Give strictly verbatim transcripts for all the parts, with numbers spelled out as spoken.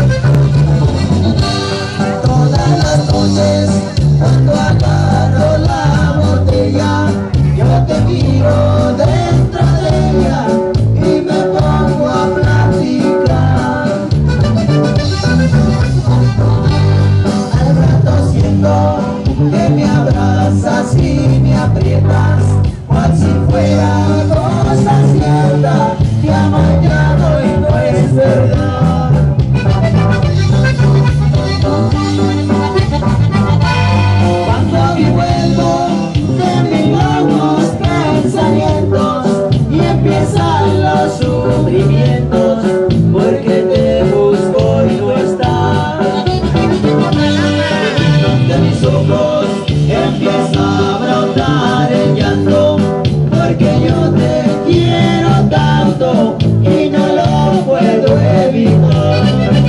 Todas las noches cuando agarro la botella, yo te miro dentro de ella y me pongo a platicar. Al rato siento que me abrazas y me aprietas, cual si fuera cosa cierta que ha mañado y no es verdad. Cuando me vuelvo de mis locos pensamientos y empiezan los sufrimientos, porque te busco y no estás. De mis ojos empieza a brotar el llanto, porque yo te quiero tanto y no lo puedo evitar.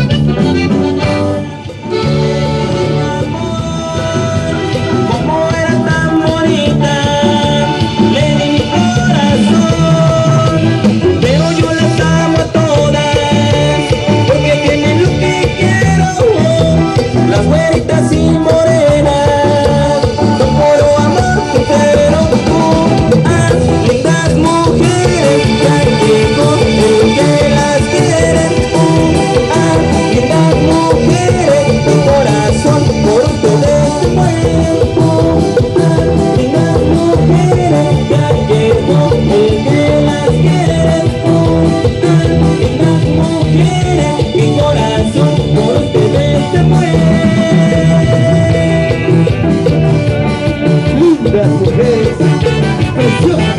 Como era tan bonita, le di mi corazón, pero yo las amo a todas, porque tienen lo que quiero. Las güeritas y morenas son puro amor sincero. Tú, ah, lindas mujeres, ya llegó el que las quiere. Tú, ah, lindas mujeres, mi corazón por ustedes se muere. Tú, ah, lindas mujeres, ya llegó el que las quiere. Tú, ah, lindas mujeres, mi corazón por ustedes se muere. Lindas mujeres, preciosas.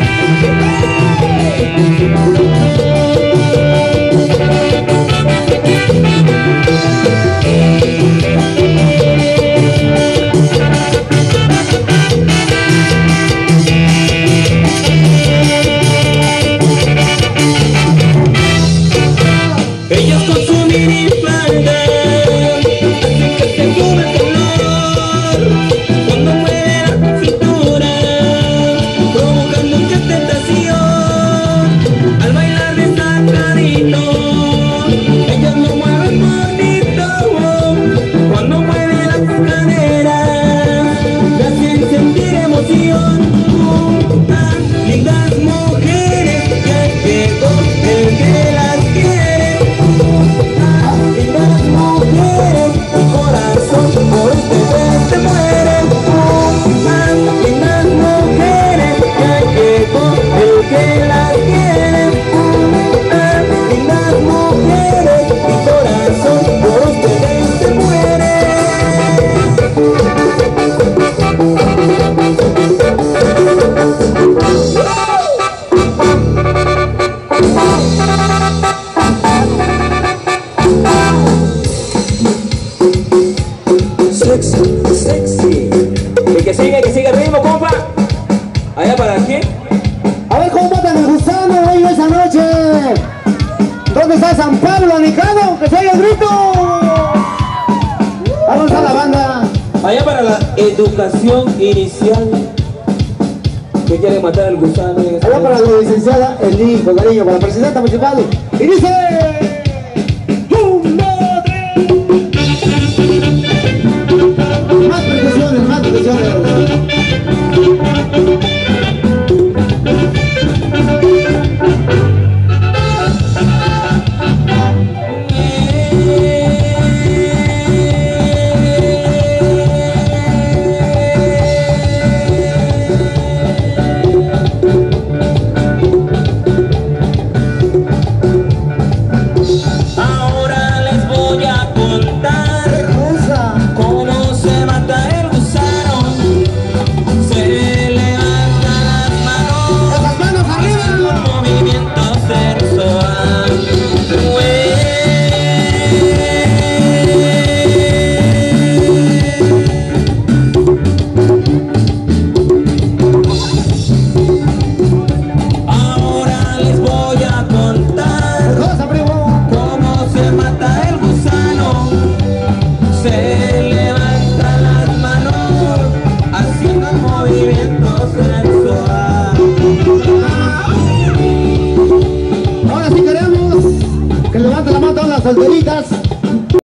Ellos con su minifalda hacen que se sube el color cuando mueve la cintura, provocando mucha tentación al bailar destacadito. Ellos lo mueven bonito cuando mueven las caderas, me hacen sentir emoción. Ah, lindas mujeres, ya llegó el que las quiere. Ah, lindas mujeres, mi corazón por ustedes se muere. Ah, lindas mujeres, ya llegó el que las quiere. Ah, lindas mujeres, mi corazón por ustedes se muere. Sexy, sexy. Y que siga, que siga el ritmo, compa. ¿Allá para quién? A ver cómo matan el gusano hoy esa noche. ¿Dónde está San Pablo, Anicano? ¡Que se oiga el grito! Vamos a la banda. Allá para la educación inicial. ¿Qué quiere matar al gusano? Allá para la licenciada Elí, con cariño, para la presidenta municipal. Y dice...